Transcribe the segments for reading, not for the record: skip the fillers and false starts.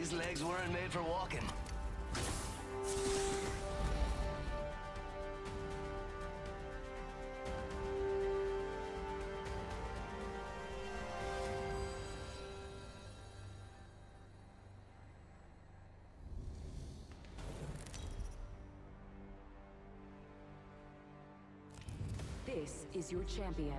These legs weren't made for walking. This is your champion.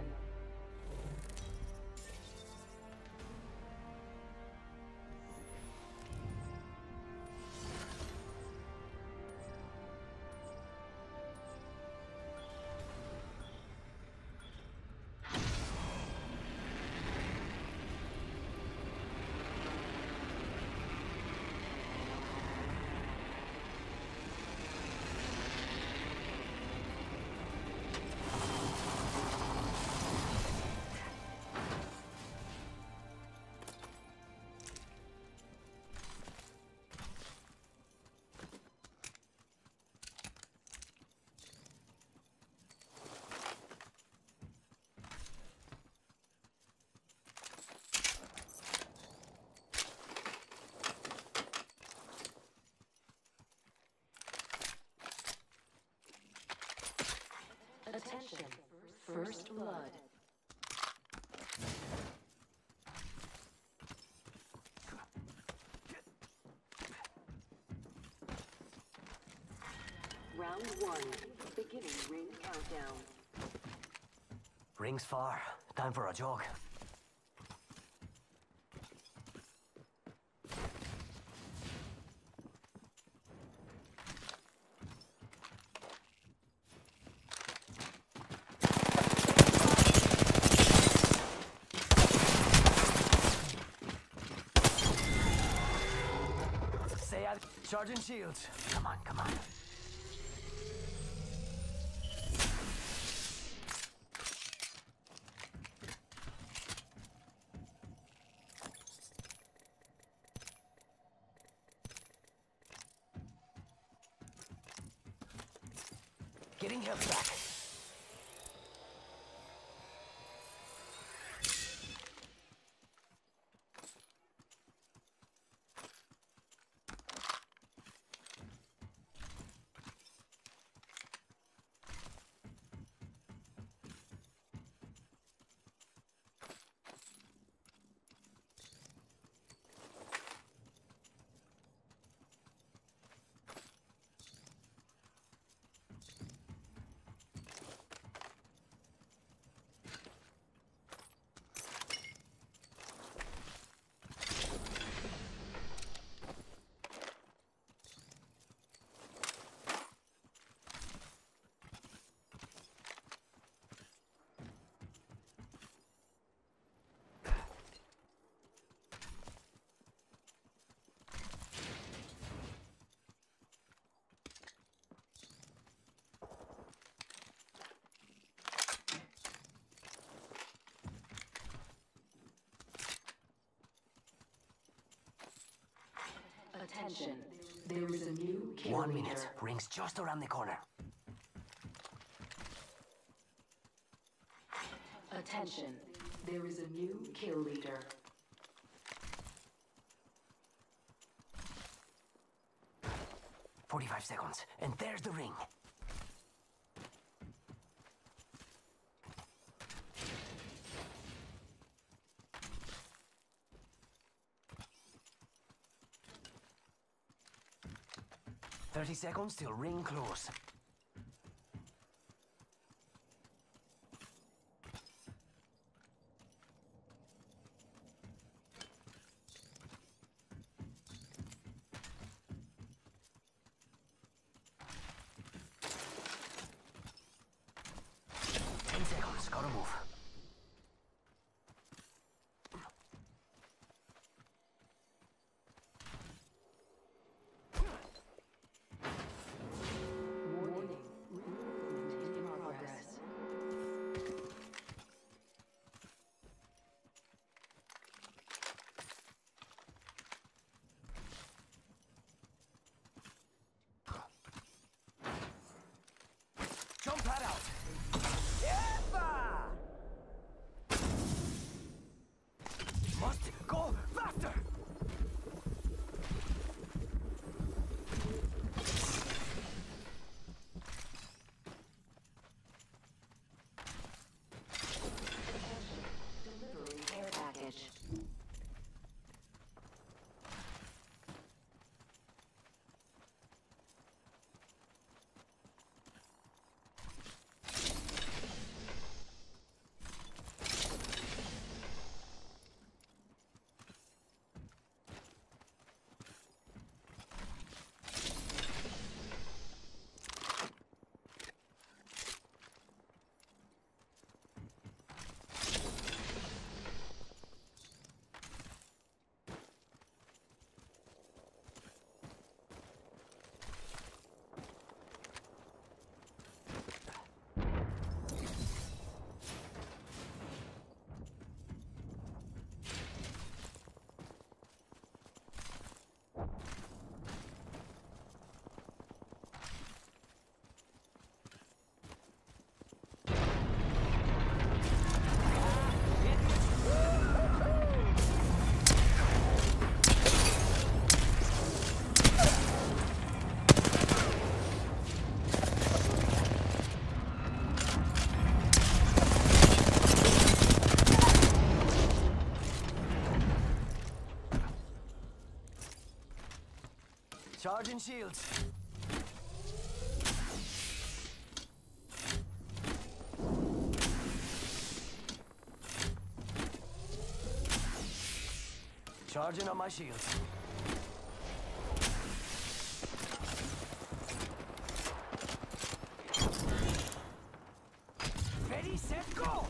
Attention, first blood. Round 1, beginning ring countdown. Ring's far. Time for a jog. Charging shields. Come on, come on. Getting health back. Attention, there is a new kill 1 leader. minute. Ring's just around the corner. Attention, there is a new kill leader. "45 seconds, and there's the ring." "30 seconds till ring close." Gotta move. Charging shields. Charging on my shields. Ready, set, go!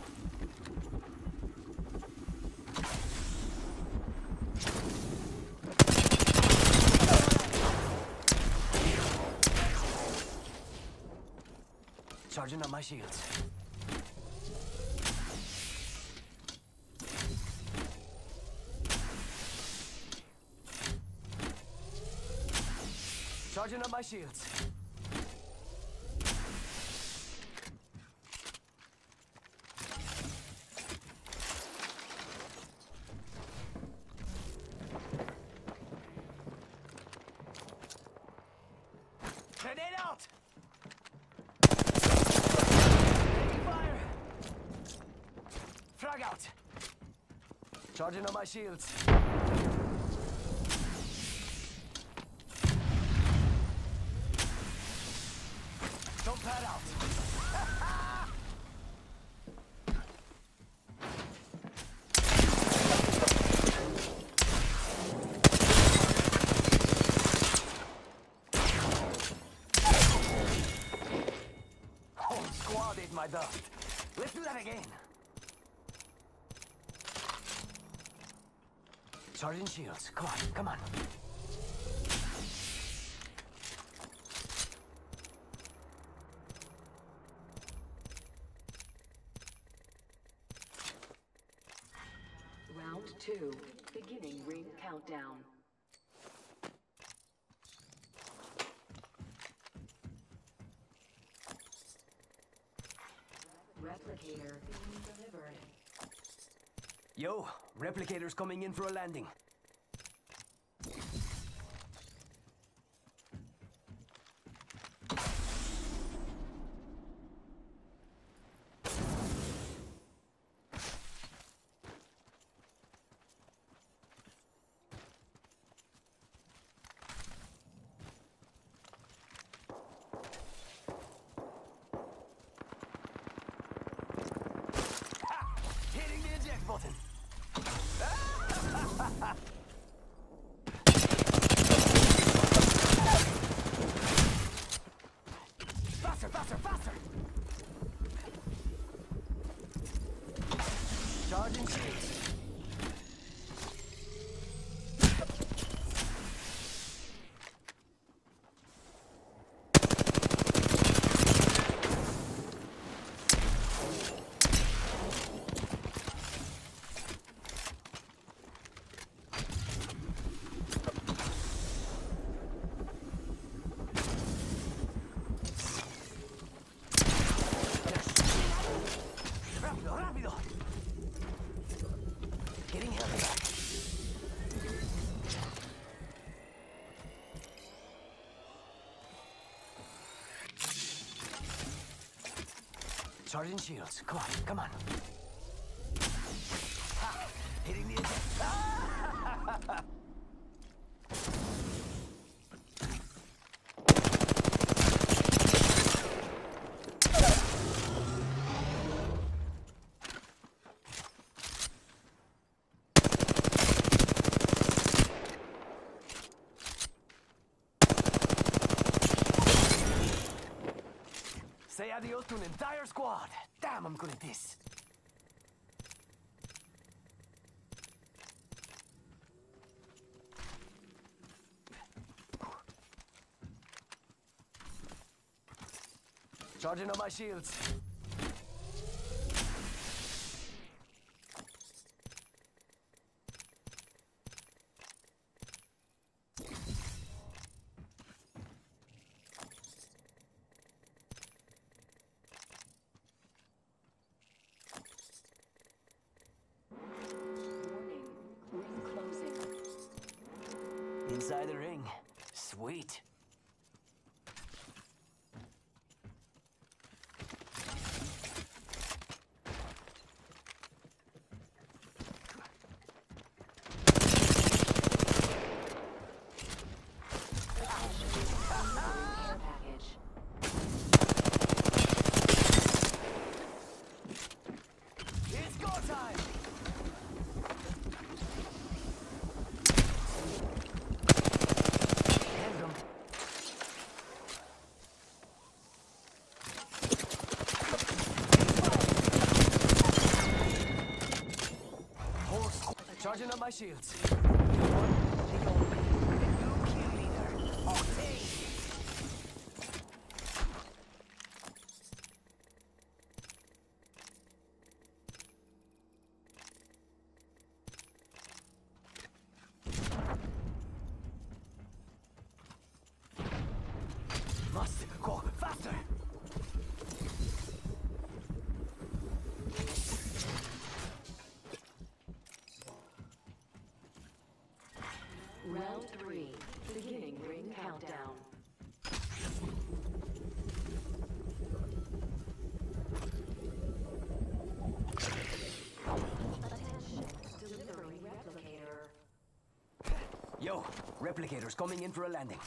Charging on my shields. Charging up my shields. Grenade out! Taking fire! Frag out! Charging up my shields. Don't pad out. Whole squad ate my dust. Let's do that again. Charging shields. Come on, come on. Round 2. Beginning ring countdown. Replicator being delivered. Yo, replicator's coming in for a landing. Hitting the eject button. Faster, faster, faster! Charging shields. Rápido, rápido! Getting heavy back. Charging shields. Come on, come on. Ha! Hitting the eject. Ah! Say adios to an entire squad. Damn, I'm good at this. Charging up my shields. Warning. Ring closing. Inside the ring. Sweet. Charging up my shields. The one, the only, the new kill leader. Obtain! Must go faster! Round 3. Beginning ring countdown. Attention. Delivering replicator. Yo, replicators coming in for a landing.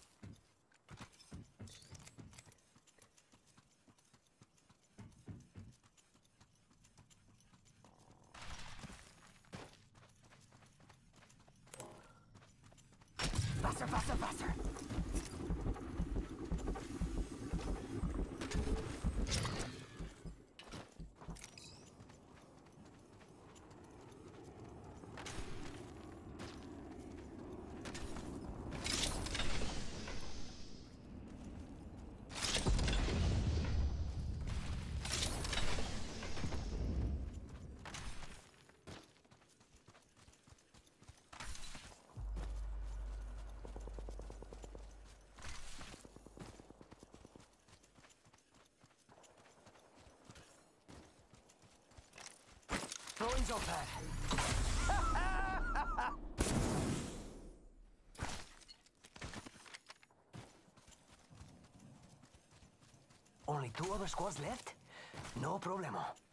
Faster, faster, faster! Throwing jump pad. Only 2 other squads left? No problemo.